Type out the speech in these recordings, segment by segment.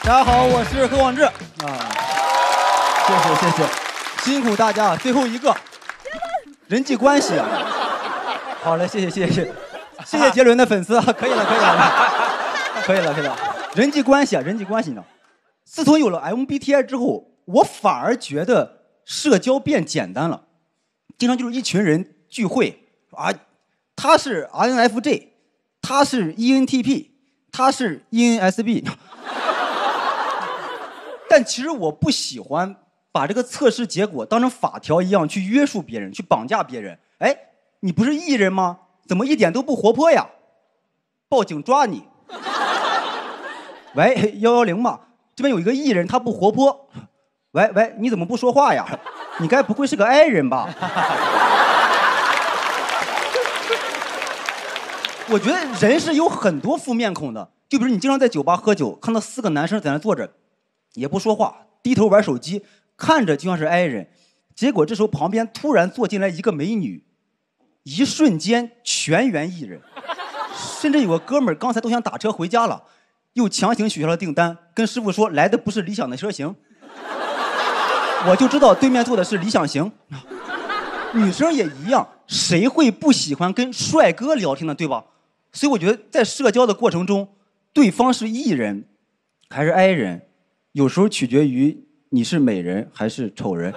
大家好，我是何广智啊，谢谢，辛苦大家，最后一个人际关系啊，好嘞，谢谢杰伦的粉丝，可以了，人际关系呢，自从有了 MBTI 之后，我反而觉得社交变简单了，经常就是一群人聚会啊，他是 INFJ， 他是 ENTP， 他是 ENSB。但其实我不喜欢把这个测试结果当成法条一样去约束别人，去绑架别人。哎，你不是 E 人吗？怎么一点都不活泼呀？报警抓你！喂，110嘛，这边有一个 E 人，他不活泼。喂，你怎么不说话呀？你该不会是个 I 人吧？我觉得人是有很多副面孔的，就比如你经常在酒吧喝酒，看到4个男生在那坐着。也不说话，低头玩手机，看着就像是 I 人，结果这时候旁边突然坐进来一个美女，一瞬间全员 E 人，甚至有个哥们儿刚才都想打车回家了，又强行取消了订单，跟师傅说来的不是理想的车型，我就知道对面坐的是理想型。女生也一样，谁会不喜欢跟帅哥聊天呢，对吧？所以我觉得在社交的过程中，对方是 E 人还是 I 人，有时候取决于你是美人还是丑人。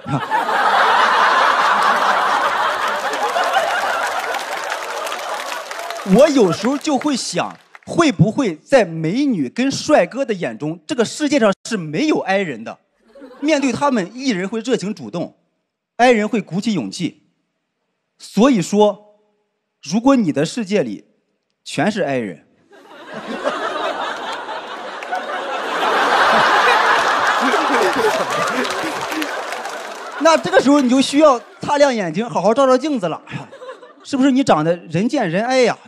我有时候就会想，会不会在美女跟帅哥的眼中，这个世界上是没有 I 人的？面对他们，E 人会热情主动，I 人会鼓起勇气。所以说，如果你的世界里全是 I 人，那这个时候你就需要擦亮眼睛，好好照照镜子了，是不是你长得人见人爱呀？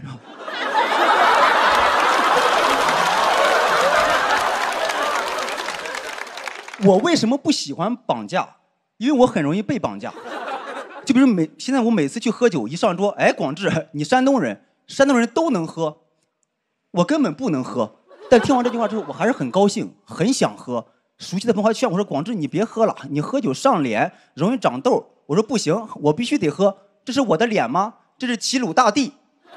我为什么不喜欢绑架？因为我很容易被绑架。就比如现在我每次去喝酒，一上桌，哎，广智，你山东人都能喝，我根本不能喝。但听完这句话之后，我还是很高兴，很想喝。熟悉的朋友还劝我说：“广智，你别喝了，你喝酒上脸，容易长痘。”我说：“不行，我必须得喝。这是我的脸吗？这是齐鲁大地。”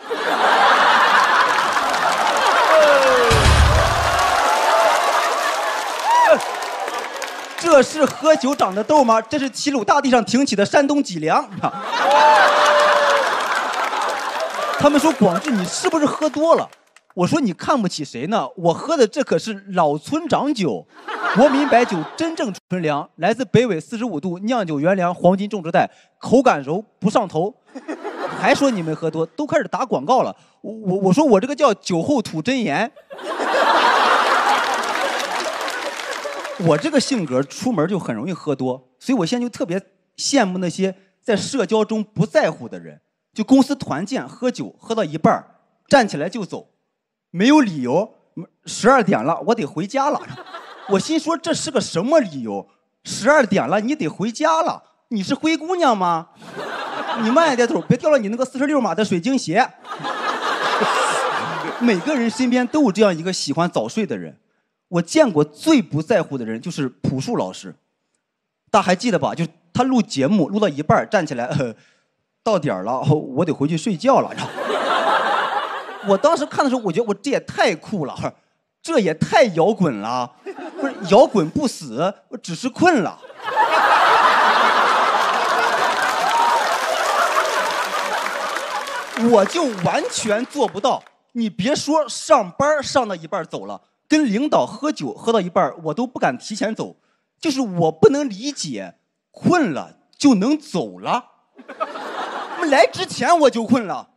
这是喝酒长的痘吗？这是齐鲁大地上挺起的山东脊梁。他们说：“广智，你是不是喝多了？”我说：“你看不起谁呢？我喝的这可是老村长酒，国民白酒，真正纯粮，来自北纬45度酿酒原粮，黄金种植带，口感柔，不上头。”还说你没喝多，都开始打广告了。我说我这个叫酒后吐真言。我这个性格出门就很容易喝多，所以我现在就特别羡慕那些在社交中不在乎的人。就公司团建喝酒，喝到一半站起来就走，没有理由。12点了，我得回家了。我心说这是个什么理由？12点了，你得回家了？你是灰姑娘吗？你慢一点走，别掉了你那个46码的水晶鞋。每个人身边都有这样一个喜欢早睡的人。我见过最不在乎的人就是朴树老师，大家还记得吧？就是他录节目录到一半站起来，到点了，我得回去睡觉了。我当时看的时候，我觉得我这也太酷了，这也太摇滚了。不是摇滚不死，我只是困了。我就完全做不到。你别说上班上到一半走了。跟领导喝酒喝到一半，我都不敢提前走，就是我不能理解，困了就能走了。来之前我就困了。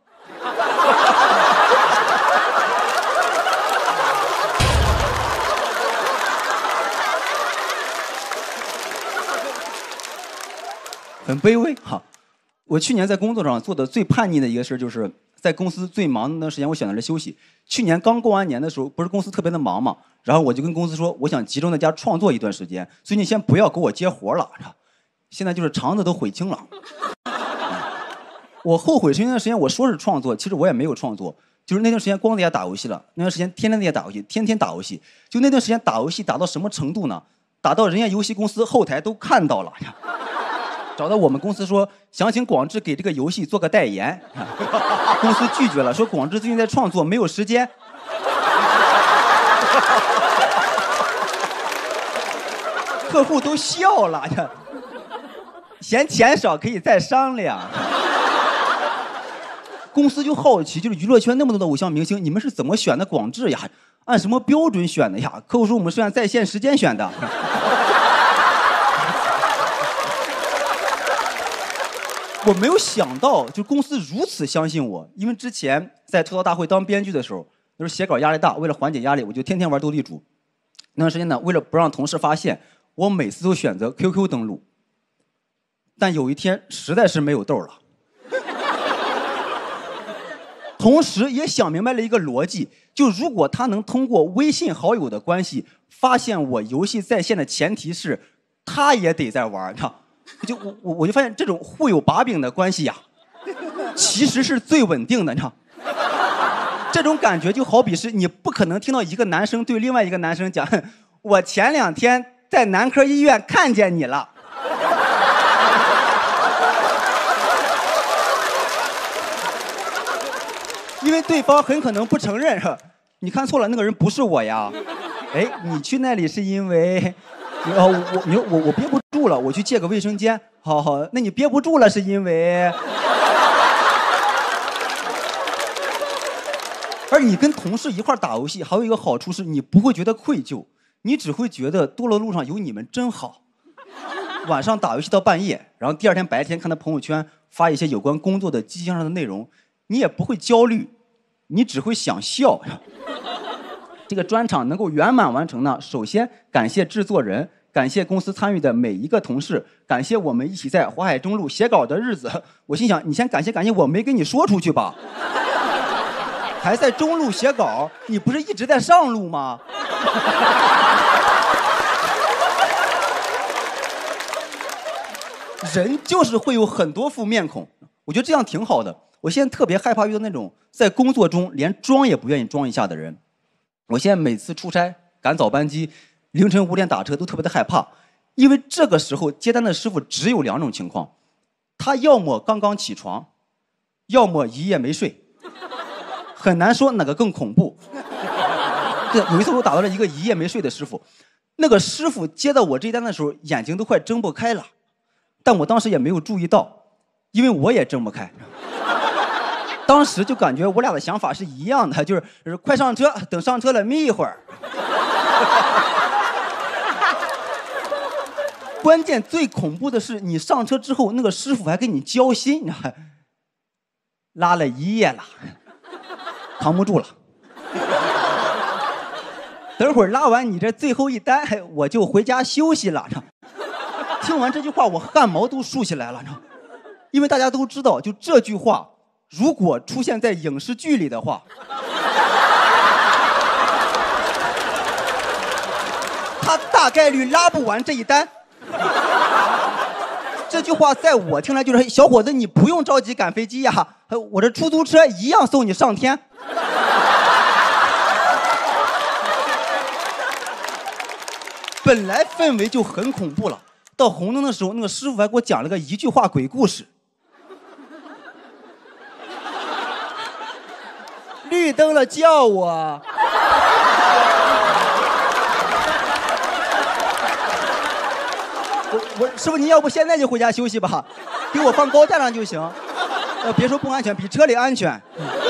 很卑微哈。我去年在工作上做的最叛逆的一个事就是在公司最忙的时间，我选择了休息。去年刚过完年的时候，不是公司特别的忙嘛，然后我就跟公司说，我想集中在家创作一段时间，所以你先不要给我接活了。现在就是肠子都悔青了。我后悔是因为那段时间我说是创作，其实我也没有创作， 就是那段时间光在家打游戏了，那段时间天天在家打游戏，天天打游戏。就那段时间打游戏打到什么程度呢？打到人家游戏公司后台都看到了，找到我们公司说想请广志给这个游戏做个代言，公司拒绝了，说广志最近在创作，没有时间。客户都笑了，嫌钱少可以再商量。公司就好奇，就是娱乐圈那么多的偶像明星，你们是怎么选的广志呀？按什么标准选的呀？客户说我们是按在线时间选的。我没有想到，就公司如此相信我，因为之前在吐槽大会当编剧的时候，那时候写稿压力大，为了缓解压力，我就天天玩斗地主。那段时间呢，为了不让同事发现，我每次都选择 QQ 登录。但有一天实在是没有豆了。同时也想明白了一个逻辑，就如果他能通过微信好友的关系发现我游戏在线的前提是，他也得在玩，就我就发现这种互有把柄的关系呀，其实是最稳定的，你知道。这种感觉就好比是你不可能听到一个男生对另外一个男生讲，我前2天在男科医院看见你了。因为对方很可能不承认，你看错了，那个人不是我呀。哎，你去那里是因为，我憋不住了，我去借个卫生间。好，那你憋不住了是因为，而你跟同事一块打游戏，还有一个好处是你不会觉得愧疚，你只会觉得多乐路上有你们真好。晚上打游戏到半夜，然后第2天白天看他朋友圈发一些有关工作的积极向上的内容。你也不会焦虑，你只会想笑。这个专场能够圆满完成呢，首先感谢制作人，感谢公司参与的每一个同事，感谢我们一起在淮海中路写稿的日子。我心想，你先感谢我没跟你说出去吧？还在中路写稿，你不是一直在上路吗？人就是会有很多副面孔，我觉得这样挺好的。我现在特别害怕遇到那种在工作中连装也不愿意装一下的人。我现在每次出差赶早班机，凌晨5点打车都特别的害怕，因为这个时候接单的师傅只有2种情况，他要么刚刚起床，要么一夜没睡，很难说哪个更恐怖。对，有一次我打到了一个一夜没睡的师傅，那个师傅接到我这一单的时候眼睛都快睁不开了，但我当时也没有注意到，因为我也睁不开。当时就感觉我俩的想法是一样的，就是快上车，等上车了眯一会儿。关键最恐怖的是，你上车之后，那个师傅还跟你交心，你看，拉了1夜了，扛不住了。等会儿拉完你这最后一单，我就回家休息了。听完这句话，我汗毛都竖起来了，因为大家都知道，就这句话。如果出现在影视剧里的话，他大概率拉不完这一单。这句话在我听来就是：小伙子，你不用着急赶飞机呀，我这出租车一样送你上天。本来氛围就很恐怖了，到红灯的时候，那个师傅还给我讲了个一句话鬼故事。绿灯了叫我。我师傅，您要不现在就回家休息吧，给我放高架上就行。别说不安全，比车里安全。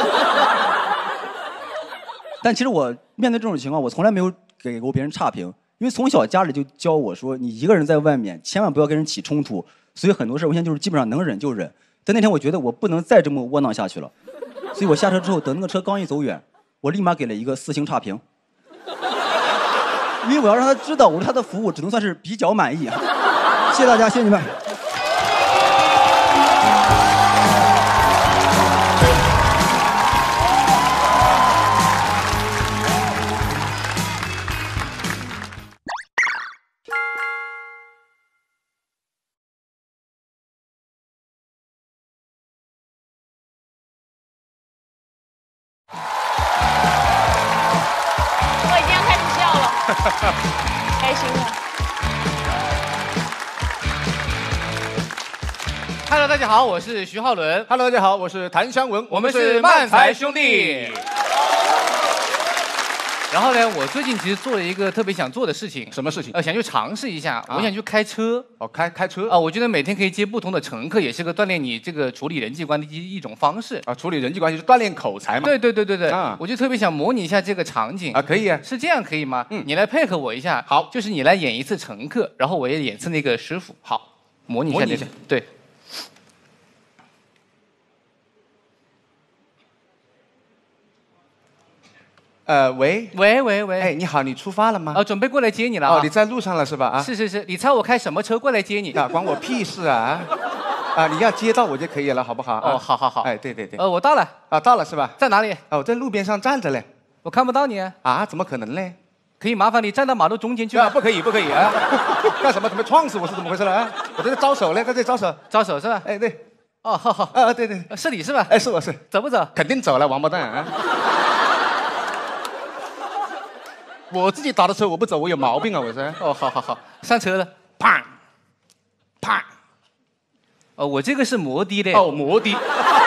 但其实我面对这种情况，我从来没有给过别人差评，因为从小家里就教我说，你一个人在外面千万不要跟人起冲突，所以很多事我现在就是基本上能忍就忍。但那天我觉得我不能再这么窝囊下去了。所以我下车之后，等那个车刚一走远，我立马给了一个4星差评，因为我要让他知道我对他的服务只能算是比较满意。谢谢大家，谢谢你们。 开心了。 Hello， 大家好，我是徐浩伦。 Hello， 大家好，我是谭湘文， 我们是漫才兄弟。然后呢，我最近其实做了一个特别想做的事情。 什么事情？ 想去尝试一下，我想去开车。 哦，开车啊，我觉得每天可以接不同的乘客，也是个锻炼你这个处理人际关系的一种方式。 啊，处理人际关系是锻炼口才嘛？ 对。 啊， 我就特别想模拟一下这个场景啊，可以啊。 是这样可以吗？ 嗯， 你来配合我一下。 好， 就是你来演一次乘客，然后我也演一次那个师傅。 好， 模拟一下这个。对。 喂，哎，你好，你出发了吗？ 准备过来接你了。 哦，你在路上了是吧？啊， 是，你猜我开什么车过来接你？ 啊，关我屁事啊！啊，你要接到我就可以了，好不好？ 哦，好。 哎，对。 我到了。 啊，到了是吧？ 在哪里？ 哦，我在路边上站着嘞。 我看不到你。 啊？怎么可能嘞？ 可以麻烦你站到马路中间去吗？ 不可以啊！干什么？准备撞死我是怎么回事了啊？我在这招手嘞，在这招手。 招手是吧？ 哎，对。 哦，好。 啊，对。 是你是吧？ 哎，是我是。 走不走？ 肯定走了，王八蛋啊！我自己打的车，我不走，我有毛病啊！我是。 哦，好，上车了， 啪。 哦，我这个是摩的嘞。 哦，摩的。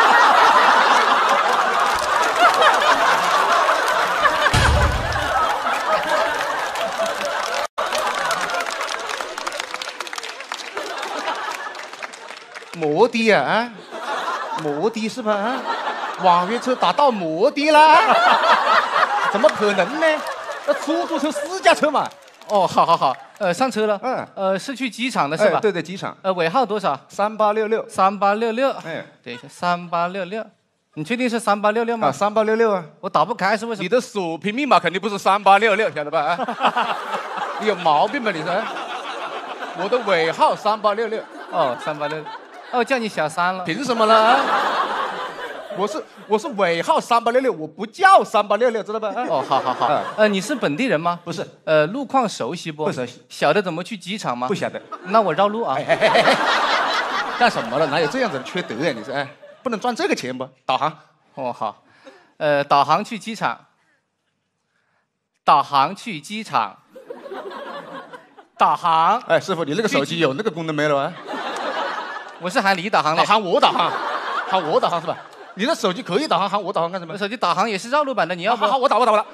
摩的啊，摩的是吧？啊，网约车打到摩的啦？怎么可能呢？那出租车私家车嘛。 哦，好，上车了。 嗯。 是去机场的是吧？ 对，机场。 尾号多少 ？3866。 3866。 哎， 等一下，3866。你确定是3866吗？ 啊，3866啊。 我打不开是为什么？ 你的锁屏密码肯定不是3866，晓得吧？你有毛病吧你是？我的尾号3866。 哦，3866。哦，叫你小三了。 凭什么呢？我是尾号3866，我不叫3866，知道吧？ 哦，好。你是本地人吗？ 不是。 路况熟悉不？ 不熟悉。 晓得怎么去机场吗？ 不晓得。 那我绕路啊。 干什么了？哪有这样子的缺德呀？你是哎，不能赚这个钱不？导航。 哦，好。导航去机场。导航去机场。导航。 哎，师傅，你那个手机有那个功能没有啊？ 我是喊你导航的。 喊我导航，喊我导航是吧？你的手机可以导航，喊我导航干什么？ 我手机导航也是绕路版的，你要不？ 好，我打了。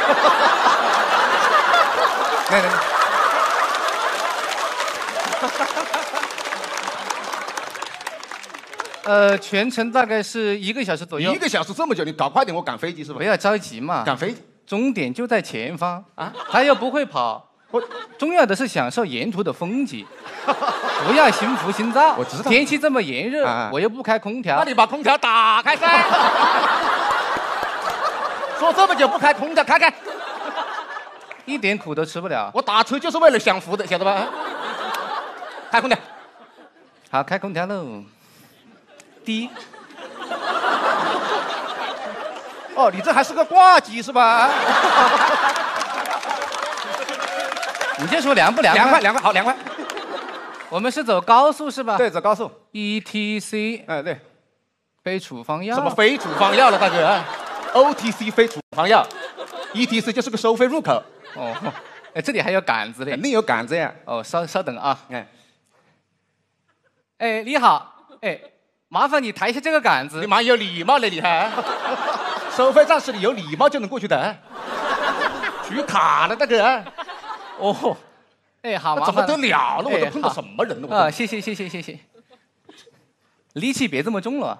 来。全程大概是1个小时左右。 1个小时这么久，你搞快点，我赶飞机是吧？ 不要着急嘛。 赶飞机， 终点就在前方啊！他又不会跑。重要的是享受沿途的风景，不要心浮心躁。 我知道。 天气这么炎热，我又不开空调。 那你把空调打开噻！说这么久不开空调，开， 一点苦都吃不了。 我打车就是为了享福的，晓得吧？开空调。 好，开空调喽。滴。 哦，你这还是个挂机是吧？ 你就说凉不凉快？凉快，好凉快。 我们是走高速是吧？ 对，走高速。 ETC。 哎，对。 非处方药。 什么非处方药了，大哥？OTC 非处方药 ，ETC 就是个收费入口。 哦，哎，这里还有杆子嘞。 肯定有杆子呀。 哦，稍等啊。 哎， 你好，哎，麻烦你抬一下这个杆子。 你妈有礼貌嘞，你还？收费站是你有礼貌就能过去的。取卡了，大哥。 哦，哎，好麻烦。 怎么得了了？我都碰到什么人了？ 啊，谢谢。力气别这么重了。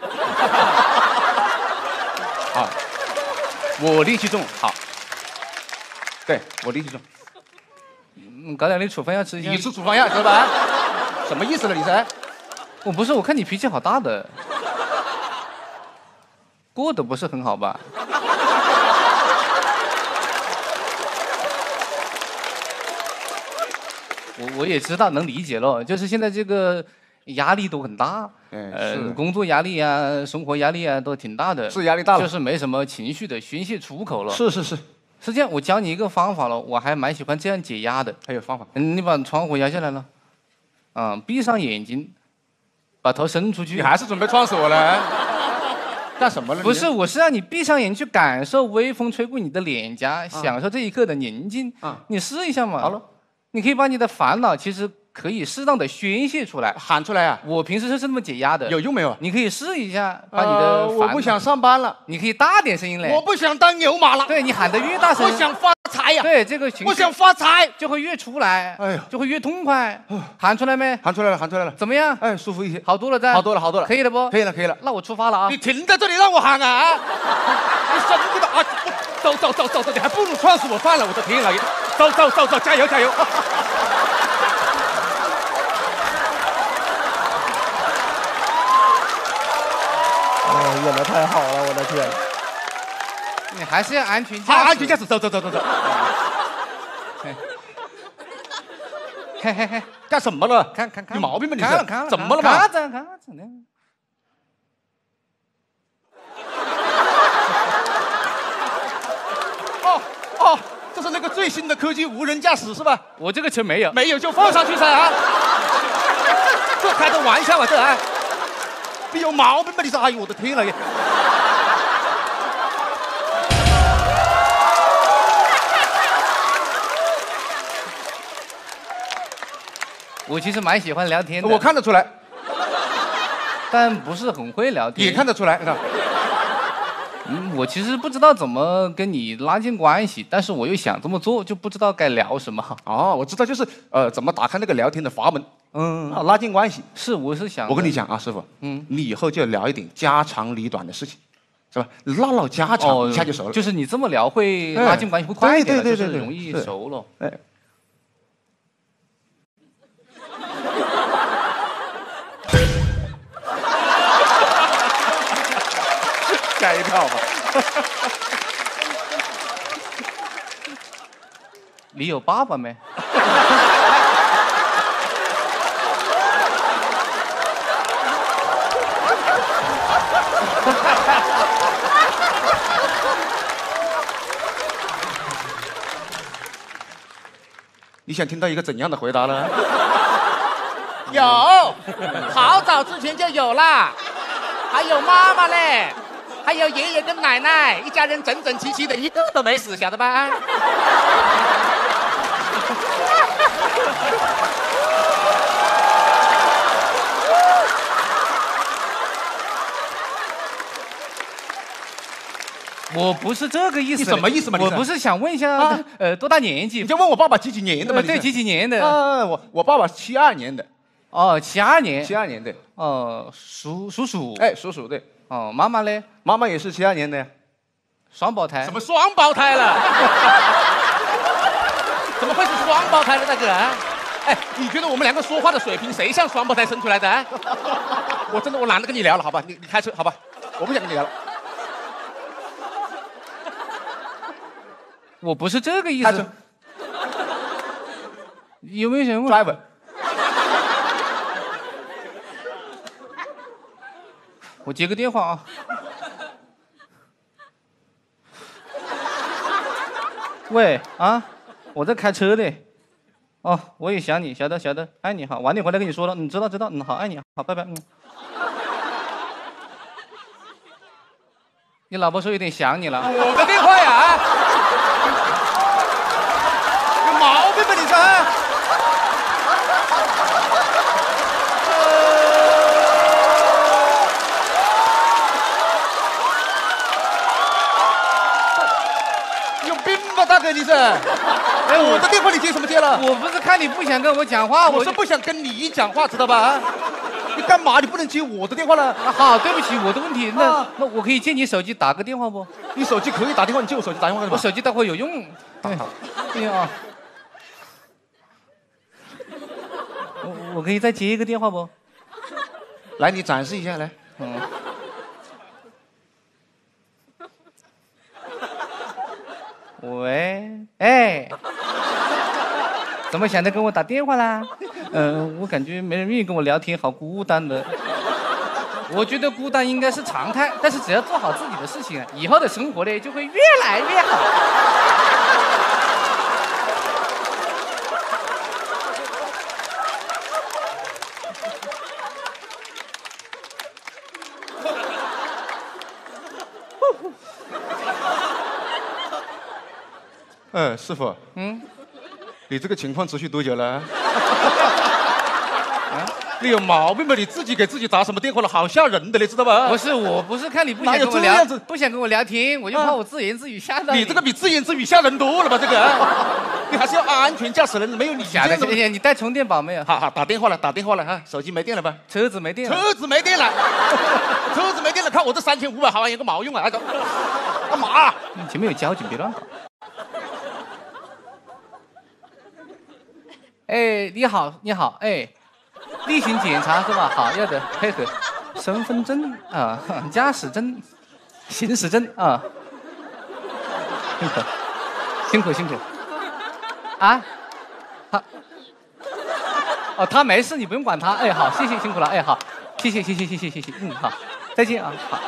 啊，我力气重，好。对，我力气重。 搞点那处方药吃一下。 你吃处方药知道吧？什么意思了？你是？ 我不是，我看你脾气好大的，过得不是很好吧？我也知道，能理解了，就是现在这个压力都很大，工作压力啊，生活压力啊，都挺大的。 是压力大了， 就是没什么情绪的宣泄出口了。 是。 是这样，我教你一个方法了，我还蛮喜欢这样解压的。 还有方法？ 你把窗户压下来了，闭上眼睛，把头伸出去。 你还是准备撞死我了？ 干什么了？ 不是，我是让你闭上眼去感受微风吹过你的脸颊，享受这一刻的宁静。你试一下嘛。 好了， 你可以把你的烦恼其实可以适当的宣泄出来， 喊出来啊！ 我平时是这么解压的， 有用没有？ 你可以试一下，把你的烦恼我不想上班了， 你可以大点声音嘞。 我不想当牛马了。 对你喊得越大声， 我想发财呀。 对这个情绪， 我想发财就会越出来， 哎呀， 就会越痛快。喊出来没？ 喊出来了，喊出来了。 怎么样？ 哎，舒服一些， 好多了噻。 好多了，好多了。 可以了不？ 可以了，可以了。 那我出发了啊！ 你停在这里让我喊啊！你神经的啊！走走走走走，你还不如撞死我算了！我的天，老爷，走走走走，加油加油！ 演的太好了，我的天！ 你还是要安全好， 驾驶。 安全驾驶，走走走走走。 嘿嘿嘿， 干什么了？ 看看看， 有毛病吧你是？ 看了看了， 怎么了嘛？ 看着看着呢。 哦，这是那个最新的科技无人驾驶是吧？ 我这个车没有， 没有就放上去噻啊！这开的玩笑啊，这啊！你有毛病吧？你是？哎呦，我的天了也！ 我其实蛮喜欢聊天的， 我看得出来， 但不是很会聊天。 也看得出来， 我其实不知道怎么跟你拉近关系，但是我又想这么做，就不知道该聊什么。 哦，我知道，就是怎么打开那个聊天的阀门，拉近关系。 是，我是想， 我跟你讲啊，师傅，你以后就聊一点家长里短的事情，是吧？唠唠家常，一下就熟了。 就是你这么聊会拉近关系会快一点， 对， 就是容易熟了。 哎。吓一跳吧！ 你有爸爸没？ 你想听到一个怎样的回答呢？ 有，好早之前就有啦，还有妈妈嘞。还有爷爷跟奶奶，一家人整整齐齐的，一个都没死，晓得吧？ 我不是这个意思。 你什么意思嘛？ 我不是想问一下，多大年纪？ 你就问我爸爸几年的嘛？ 对，几年的？ 我爸爸72年的。 哦，72年。 72年的。 哦，属鼠。 哎，属鼠对。 哦，妈妈嘞？ 妈妈也是72年的呀。 双胞胎？ 什么双胞胎了？怎么会是双胞胎的大哥？哎，你觉得我们两个说话的水平，谁像双胞胎生出来的？我真的懒得跟你聊了，好吧？你开车，好吧？我不想跟你聊了。 我不是这个意思。有没有想问 ？Driver。 我接个电话啊。喂啊，我在开车的。哦，我也想你，晓得，爱你好，晚点回来跟你说了。知道，好，爱你好，拜拜。你老婆说有点想你了。 我的电话呀！有毛病吧你这？大哥，你是？哎，我的电话你接什么接了？ 我不是看你不想跟我讲话， 我是不想跟你讲话，知道吧？你干嘛？你不能接我的电话了？ 好，对不起，我的问题。那我可以借你手机打个电话不？ 你手机可以打电话，你借我手机打电话干什么？ 我手机待会有用。对，对啊。我可以再接一个电话不？ 来，你展示一下来。 喂，哎，怎么想着跟我打电话啦？我感觉没人愿意跟我聊天，好孤单的。我觉得孤单应该是常态，但是只要做好自己的事情，以后的生活呢就会越来越好。 师傅，你这个情况持续多久了？你有毛病吧？你自己给自己打什么电话了？好吓人的，你知道吧？ 不是，我不是看你不想哪有跟我聊这样子， 不想跟我聊天，我就怕我自言自语吓到你这个比自言自语吓人多了吧？这个，你还是要安全驾驶人，没有你假的。 这样子你带充电宝没有？ 好，打电话了哈，手机没电了吧？ 车子没电了。 车子没电了，车子没电了，看我这3500毫安有个毛用啊？干嘛？ 前面有交警，别乱搞。哎，你好，哎，例行检查是吧？好，要的，配合。身份证啊，驾驶证、行驶证啊，辛苦。啊，好。哦，他没事，你不用管他。哎，好，谢谢，辛苦了。哎，好，谢谢。好，再见啊，好。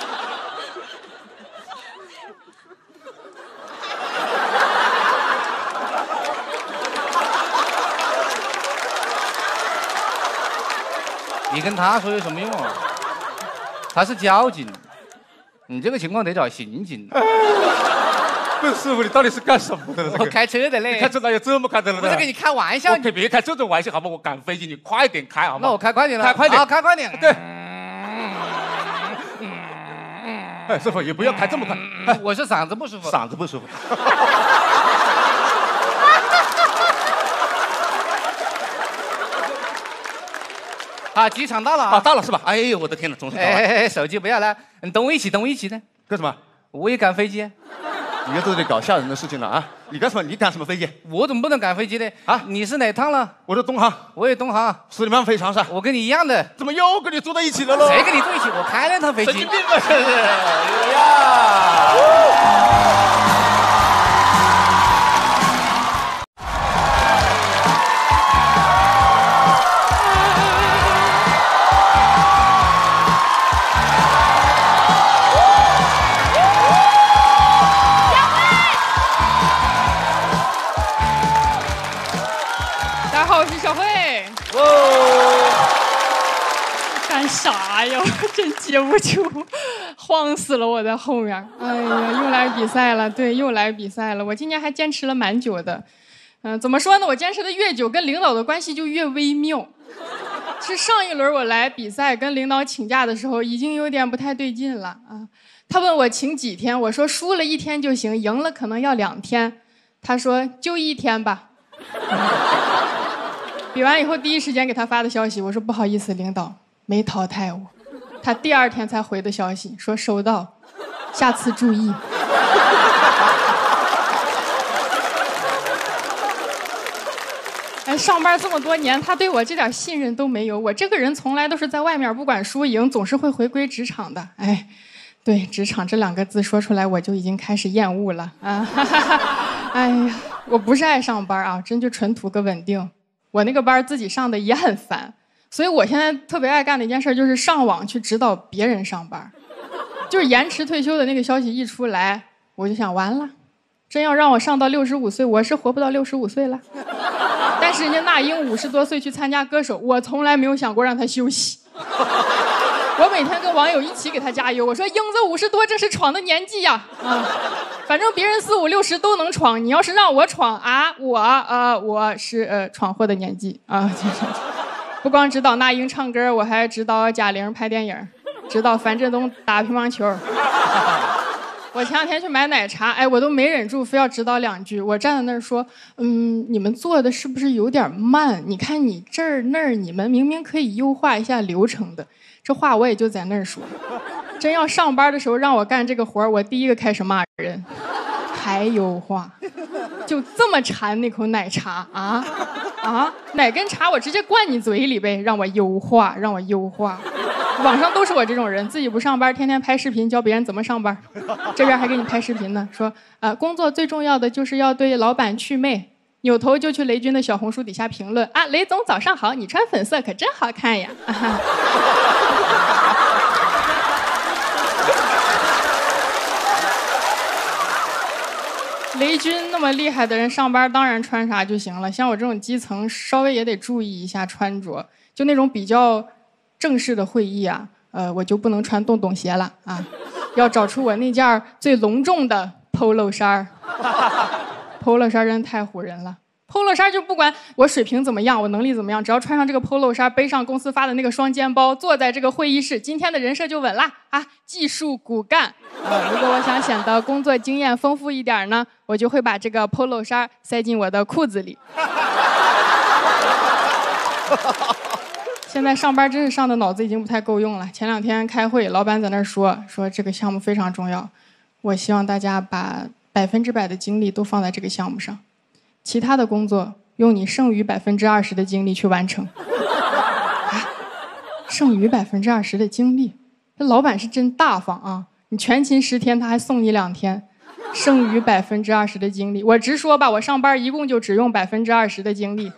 你跟他说有什么用啊？他是交警，你这个情况得找刑警。 不是师傅，你到底是干什么的？ 我开车的嘞。 你开车哪有这么开的呢？ 不是跟你开玩笑。 可别开这种玩笑好吗？我赶飞机，你快点开好吗？ 那我开快点了。 开快点。 好，开快点。 对。哎，师傅也不要开这么快。 我是嗓子不舒服。 嗓子不舒服。 啊，机场到了啊！ 到了是吧？哎呦，我的天哪，总算到了。 哎，手机不要了，你等我一起的。 干什么？ 我也赶飞机。 你又在这里搞吓人的事情了啊！你干什么？你赶什么飞机？ 我怎么不能赶飞机呢？啊，你是哪趟了？ 我是东航。 我也东航。 斯里曼飞长沙。 我跟你一样的。 怎么又跟你坐在一起了喽？ 谁跟你坐一起？我开那趟飞机。 神经病吧，这是！哎呀！ 啥呀？真接不住，晃死了我在后面。哎呀，又来比赛了，对，又来比赛了。我今年还坚持了蛮久的，怎么说呢？我坚持的越久，跟领导的关系就越微妙。是上一轮我来比赛跟领导请假的时候，已经有点不太对劲了啊。他问我请几天，我说输了1天就行，赢了可能要2天。他说就1天吧。比完以后第一时间给他发的消息，我说不好意思，领导。没淘汰我，他第2天才回的消息，说收到，下次注意。哎，上班这么多年，他对我这点信任都没有。我这个人从来都是在外面不管输赢，总是会回归职场的。哎，对，职场这2个字说出来，我就已经开始厌恶了啊！哎呀，我不是爱上班啊，真就纯图个稳定。我那个班自己上的也很烦。所以我现在特别爱干的一件事就是上网去指导别人上班，就是延迟退休的那个消息一出来，我就想完了，真要让我上到65岁，我是活不到65岁了。但是人家那英50多岁去参加歌手，我从来没有想过让他休息。我每天跟网友一起给他加油，我说英子50多这是闯的年纪呀，反正别人45、60都能闯，你要是让我闯啊，我是闯祸的年纪啊。不光指导那英唱歌，我还指导贾玲拍电影，指导樊振东打乒乓球。我前2天去买奶茶，哎，我都没忍住，非要指导2句。我站在那儿说，你们做的是不是有点慢？你看你这儿那儿，你们明明可以优化一下流程的。这话我也就在那儿说。真要上班的时候让我干这个活，我第一个开始骂人。还优化，就这么馋那口奶茶啊？哪根茶我直接灌你嘴里呗，让我优化。网上都是我这种人，自己不上班，天天拍视频教别人怎么上班，这边还给你拍视频呢，说工作最重要的就是要对老板祛魅，扭头就去雷军的小红书底下评论啊，雷总早上好，你穿粉色可真好看呀。雷军那么厉害的人上班当然穿啥就行了，像我这种基层稍微也得注意一下穿着，就那种比较正式的会议啊，我就不能穿洞洞鞋了啊。 要找出我那件最隆重的 polo 衫儿。polo 衫真的太唬人了。polo 衫就不管我水平怎么样，我能力怎么样，只要穿上这个 polo 衫，背上公司发的那个双肩包，坐在这个会议室，今天的人设就稳啦啊！技术骨干。如果我想显得工作经验丰富一点呢，我就会把这个 polo 衫塞进我的裤子里。现在上班真是上的脑子已经不太够用了。前2天开会，老板在那说这个项目非常重要，我希望大家把100%的精力都放在这个项目上。其他的工作用你剩余20%的精力去完成。啊，剩余20%的精力，这老板是真大方啊！你全勤10天，他还送你2天，剩余20%的精力。我直说吧，我上班一共就只用20%的精力。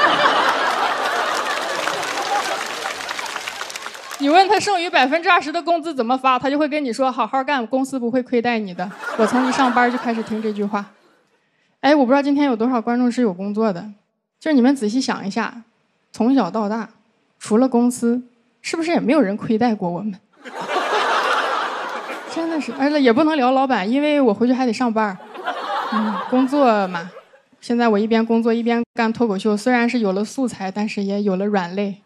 你问他剩余20%的工资怎么发，他就会跟你说好好干，公司不会亏待你的。我从一上班就开始听这句话。哎，我不知道今天有多少观众是有工作的，就是你们仔细想一下，从小到大，除了公司，是不是也没有人亏待过我们？真的是，而且也不能聊老板，因为我回去还得上班。工作嘛，现在我一边工作一边干脱口秀，虽然是有了素材，但是也有了软肋。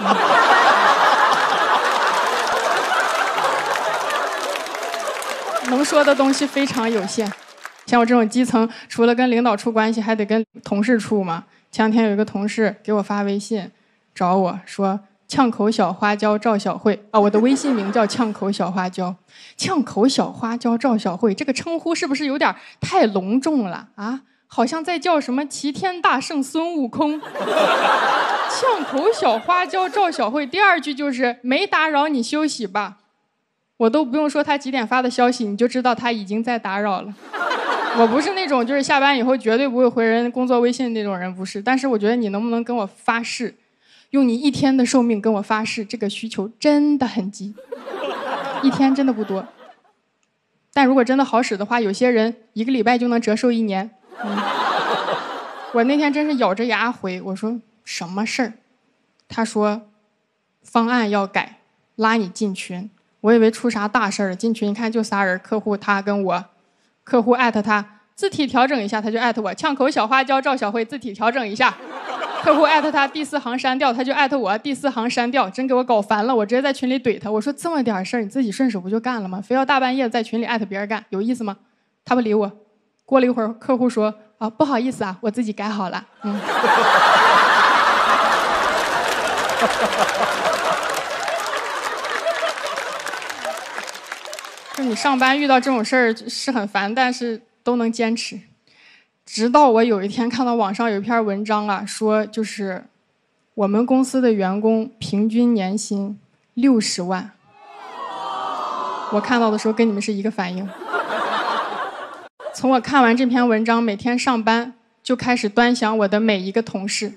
能说的东西非常有限。像我这种基层，除了跟领导处关系，还得跟同事处嘛。前2天有一个同事给我发微信，找我说“呛口小花椒赵小慧”啊，我的微信名叫“呛口小花椒”。呛口小花椒赵小慧这个称呼是不是有点太隆重了啊？好像在叫什么齐天大圣孙悟空。呛口小花椒赵小慧，第2句就是没打扰你休息吧。我都不用说他几点发的消息，你就知道他已经在打扰了。我不是那种就是下班以后绝对不会回人工作微信那种人，不是。但是我觉得你能不能跟我发誓，用你1天的寿命跟我发誓，这个需求真的很急，1天真的不多。但如果真的好使的话，有些人1个礼拜就能折寿1年。我那天真是咬着牙回，我说什么事儿？他说方案要改，拉你进群。我以为出啥大事儿了，进群一看就仨人，客户他跟我，客户艾特他，字体调整一下，他就艾特我，呛口小花椒赵小慧字体调整一下，客户艾特他第4行删掉，他就艾特我第4行删掉，真给我搞烦了，我直接在群里怼他，我说这么点事儿你自己顺手不就干了吗？非要大半夜在群里艾特别人干，有意思吗？他不理我，过了一会儿，客户说啊不好意思啊，我自己改好了。就你上班遇到这种事儿是很烦，但是都能坚持。直到我有一天看到网上有一篇文章啊，说就是我们公司的员工平均年薪60万。我看到的时候跟你们是一个反应。从我看完这篇文章，每天上班就开始端详我的每一个同事。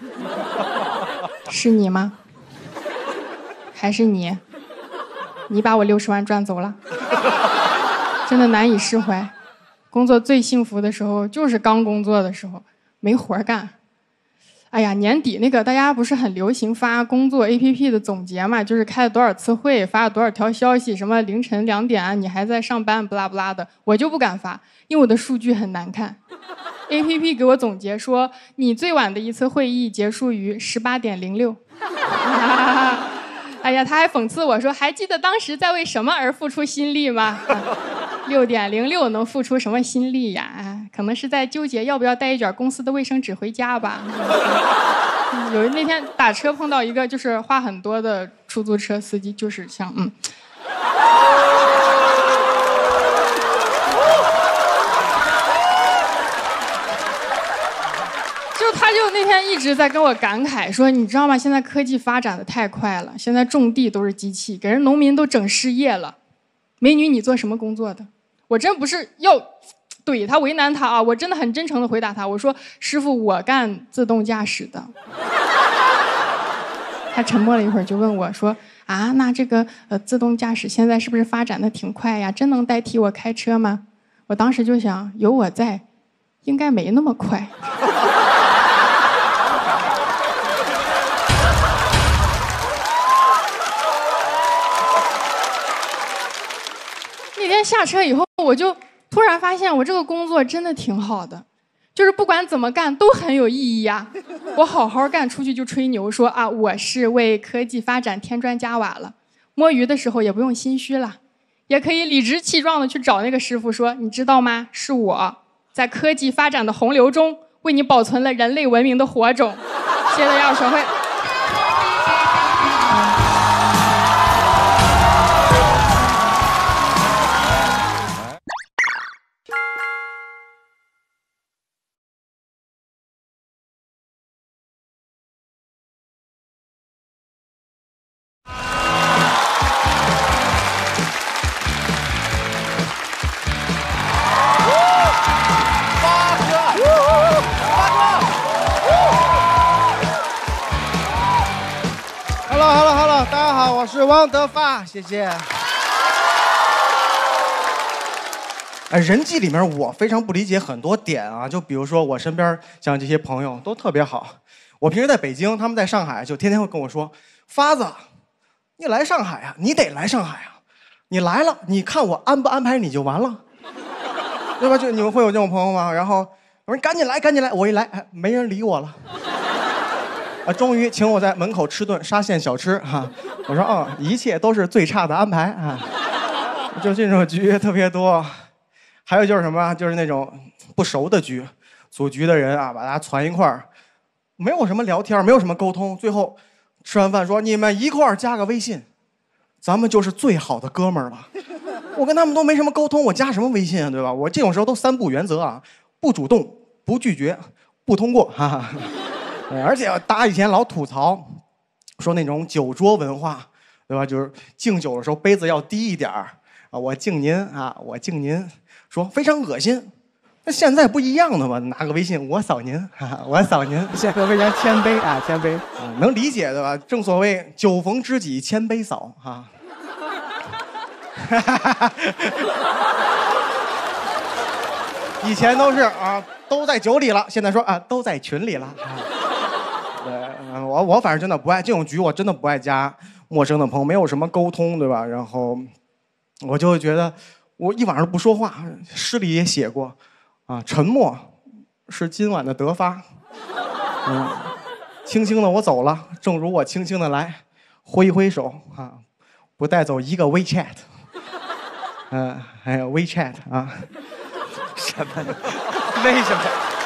是你吗？还是你？你把我60万赚走了，真的难以释怀。工作最幸福的时候就是刚工作的时候，没活干。哎呀，年底那个大家不是很流行发工作 APP 的总结嘛，就是开了多少次会，发了多少条消息，什么凌晨2点啊，你还在上班，不拉不拉的。我就不敢发，因为我的数据很难看。APP 给我总结说，你最晚的一次会议结束于18点06。哎呀，他还讽刺我说，还记得当时在为什么而付出心力吗？6点06能付出什么心力呀？可能是在纠结要不要带一卷公司的卫生纸回家吧。有那天打车碰到一个就是话很多的出租车司机，就是像他就那天一直在跟我感慨说，你知道吗？现在科技发展的太快了，现在种地都是机器，给人农民都整失业了。美女，你做什么工作的？我真不是要怼他为难他啊，我真的很真诚的回答他，我说师傅，我干自动驾驶的。他沉默了一会儿，就问我说啊，那这个自动驾驶现在是不是发展的挺快呀？真能代替我开车吗？我当时就想，有我在，应该没那么快。 下车以后，我就突然发现我这个工作真的挺好的，就是不管怎么干都很有意义呀。我好好干，出去就吹牛说啊，我是为科技发展添砖加瓦了。摸鱼的时候也不用心虚了，也可以理直气壮的去找那个师傅说，你知道吗？是我在科技发展的洪流中为你保存了人类文明的火种。谢谢大家，我学会。 Hello， 大家好，我是汪德发，谢谢。人际里面我非常不理解很多点啊，就比如说我身边像这些朋友都特别好，我平时在北京，他们在上海，就天天会跟我说，发子，你来上海啊，你得来上海啊，你来了，你看我安不安排你就完了，对吧？就你们会有这种朋友吗？然后我说赶紧来，赶紧来，我一来，哎，没人理我了。终于请我在门口吃顿沙县小吃哈，我说一切都是最差的安排啊，就这种局特别多。还有就是什么，就是那种不熟的局，组局的人啊，把大家攒一块儿，没有什么聊天，没有什么沟通，最后吃完饭说你们一块儿加个微信，咱们就是最好的哥们儿了。我跟他们都没什么沟通，我加什么微信啊，对吧？我这种时候都3不原则啊，不主动，不拒绝，不通过，哈哈。而且大家以前老吐槽，说那种酒桌文化，对吧？就是敬酒的时候杯子要低一点儿啊，我敬您啊，我敬您，说非常恶心。那现在不一样的吗？拿个微信，我扫您，哈哈，我扫您，现在非常谦卑啊，谦卑，能理解对吧？正所谓酒逢知己千杯扫哈。以前都是啊，都在酒里了，现在说啊，都在群里了。对，我反正真的不爱这种局，我真的不爱加陌生的朋友，没有什么沟通，对吧？然后我就会觉得，我一晚上不说话，诗里也写过，啊，沉默是今晚的得发。轻轻的我走了，正如我轻轻的来，挥挥手啊，不带走一个 WeChat。还有 WeChat 啊。什么？为什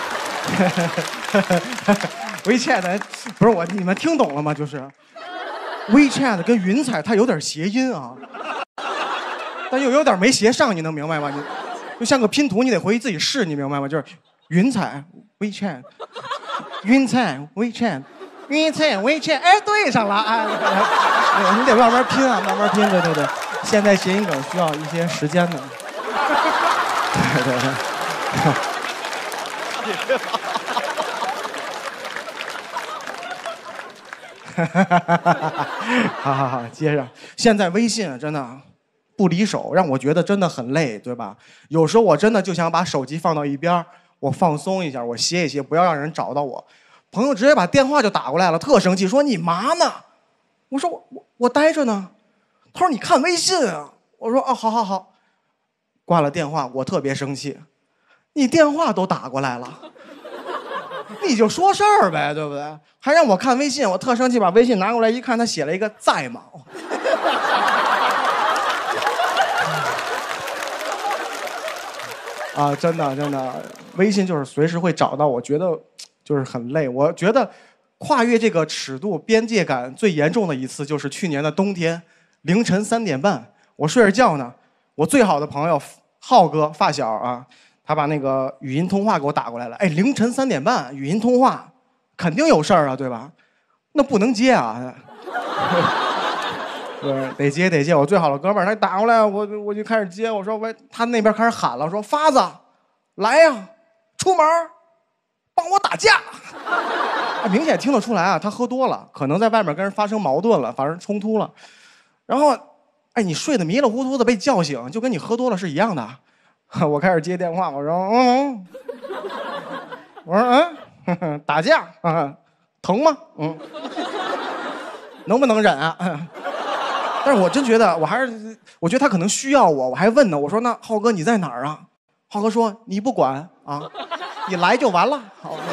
么？WeChat 不是我，你们听懂了吗？就是 WeChat 跟云彩它有点谐音啊，但又有点没谐上，你能明白吗？你就像个拼图，你得回去自己试，你明白吗？就是云彩 WeChat， 云彩 WeChat， 云彩 WeChat， 哎，对上了啊！你得慢慢拼啊，慢慢拼，对对对。现在谐音梗需要一些时间的。对对对。好，接着。现在微信真的不离手，让我觉得真的很累，对吧？有时候我真的就想把手机放到一边，我放松一下，我歇一歇，不要让人找到我。朋友直接把电话就打过来了，特生气，说你嘛呢？我说我待着呢。他说你看微信啊。我说好。挂了电话，我特别生气。你电话都打过来了，你就说事儿呗，对不对？还让我看微信，我特生气，把微信拿过来一看，他写了一个在吗？啊，真的，微信就是随时会找到，我觉得就是很累。我觉得跨越这个尺度边界感最严重的一次，就是去年的冬天，凌晨3点半，我睡着觉呢，我最好的朋友浩哥发小啊。他把那个语音通话给我打过来了，哎，凌晨3点半语音通话，肯定有事儿啊，对吧？那不能接啊，对，得接。我最好的哥们儿他打过来，我就开始接，我说喂，他那边开始喊了，说发子，来呀，出门，帮我打架。明显听得出来啊，他喝多了，可能在外面跟人发生矛盾了，发生冲突了。然后，哎，你睡得迷了糊涂的被叫醒，就跟你喝多了是一样的。我开始接电话，我说打架啊，疼吗？能不能忍啊？ 但是我真觉得我觉得他可能需要我，我还问呢，我说那浩哥你在哪儿啊？浩哥说你不管啊，你来就完了。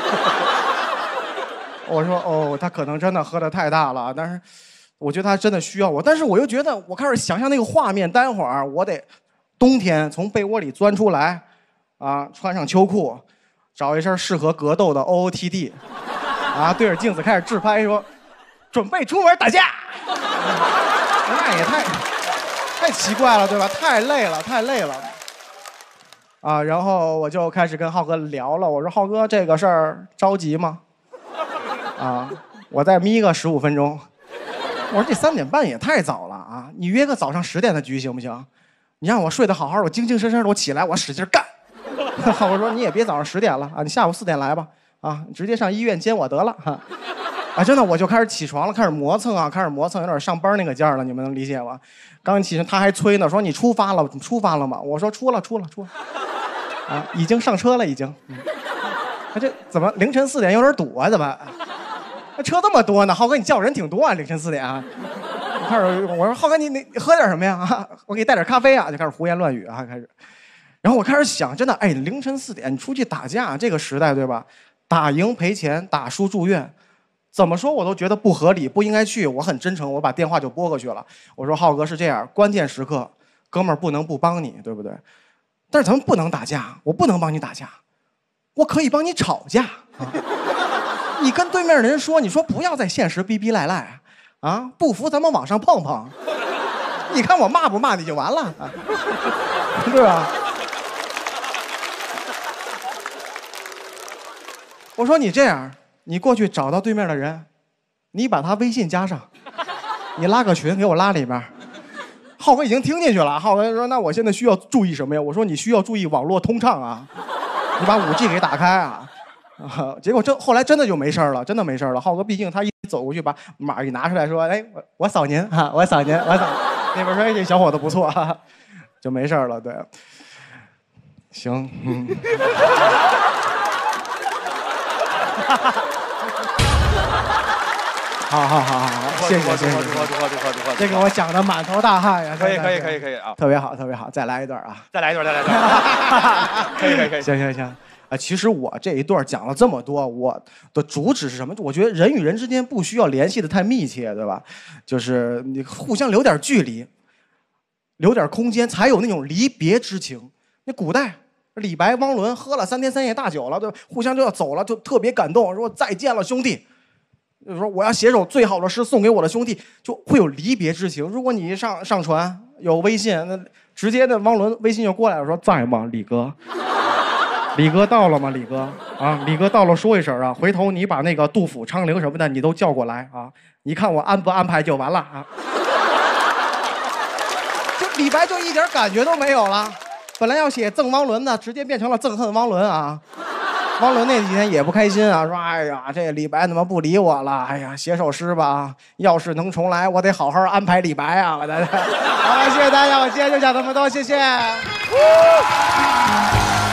我说哦，他可能真的喝得太大了，但是我觉得他真的需要我，但是我又觉得我开始想象那个画面，待会儿我得冬天从被窝里钻出来，啊，穿上秋裤，找一身适合格斗的 OOTD， 啊，对着镜子开始自拍说，准备出门打架。那也太奇怪了，对吧？太累了。啊，然后我就开始跟浩哥聊了，我说浩哥这个事儿着急吗？啊，我再眯个15分钟。我说这3点半也太早了啊！你约个早上10点的局行不行？你让我睡得好好的，我精精神神的，我起来我使劲干。我说你也别早上10点了啊，你下午4点来吧，啊，你直接上医院接我得了哈。啊，真的我就开始起床了，开始磨蹭，有点上班那个劲儿了，你们能理解吗？刚起床他还催呢，说你出发了吗？我说出了，啊，已经上车了已经。这怎么凌晨4点有点堵啊？怎么？那车这么多呢？浩哥你叫人挺多啊，凌晨4点啊。我说浩哥你喝点什么呀？啊，我给你带点咖啡啊，就开始胡言乱语啊，开始。然后我开始想，真的，哎，凌晨4点你出去打架，这个时代对吧？打赢赔钱，打输住院，怎么说我都觉得不合理，不应该去。我很真诚，我把电话就拨过去了。我说浩哥是这样，关键时刻，哥们儿不能不帮你，对不对？但是咱们不能打架，我不能帮你打架，我可以帮你吵架啊。你跟对面的人说，你说不要在现实逼逼赖赖，啊，不服咱们网上碰碰，你看我骂不骂你就完了，啊，对吧？我说你这样，你过去找到对面的人，你把他微信加上，你拉个群给我拉里边。浩哥已经听进去了，浩哥说那我现在需要注意什么呀？我说你需要注意网络通畅啊，你把5G 给打开啊。结果后来真的就没事了，真的没事了。浩哥毕竟他一走过去把码一拿出来说，哎，我扫您哈，我扫您。那边说这小伙子不错，就没事了。对，行，好，谢谢。这个我讲的满头大汗呀。 可以啊， 特别好，再来一段啊， 再来一段。可以。 行。其实我这一段讲了这么多，我的主旨是什么？我觉得人与人之间不需要联系的太密切，对吧？就是你互相留点距离，留点空间，才有那种离别之情。那古代李白、汪伦喝了3天3夜大酒了，对吧？互相就要走了，就特别感动，说再见了兄弟。就是说我要写首最好的诗送给我的兄弟，就会有离别之情。如果你上传有微信，那直接的汪伦微信就过来了，说在吗，李哥？李哥到了吗？李哥啊，李哥到了说一声啊，回头你把那个杜甫、昌龄什么的你都叫过来啊，你看我安不安排就完了啊。就李白就一点感觉都没有了，本来要写赠汪伦的，直接变成了憎恨汪伦啊。汪伦那几天也不开心啊，说哎呀，这李白怎么不理我了？哎呀，写首诗吧，要是能重来，我得好好安排李白啊！我的，好了，谢谢大家，我今天就讲这么多，谢谢。